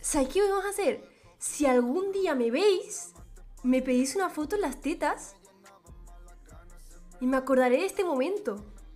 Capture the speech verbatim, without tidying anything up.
¿Sabéis qué vamos a hacer? Si algún día me veis, me pedís una foto en las tetas y me acordaré de este momento.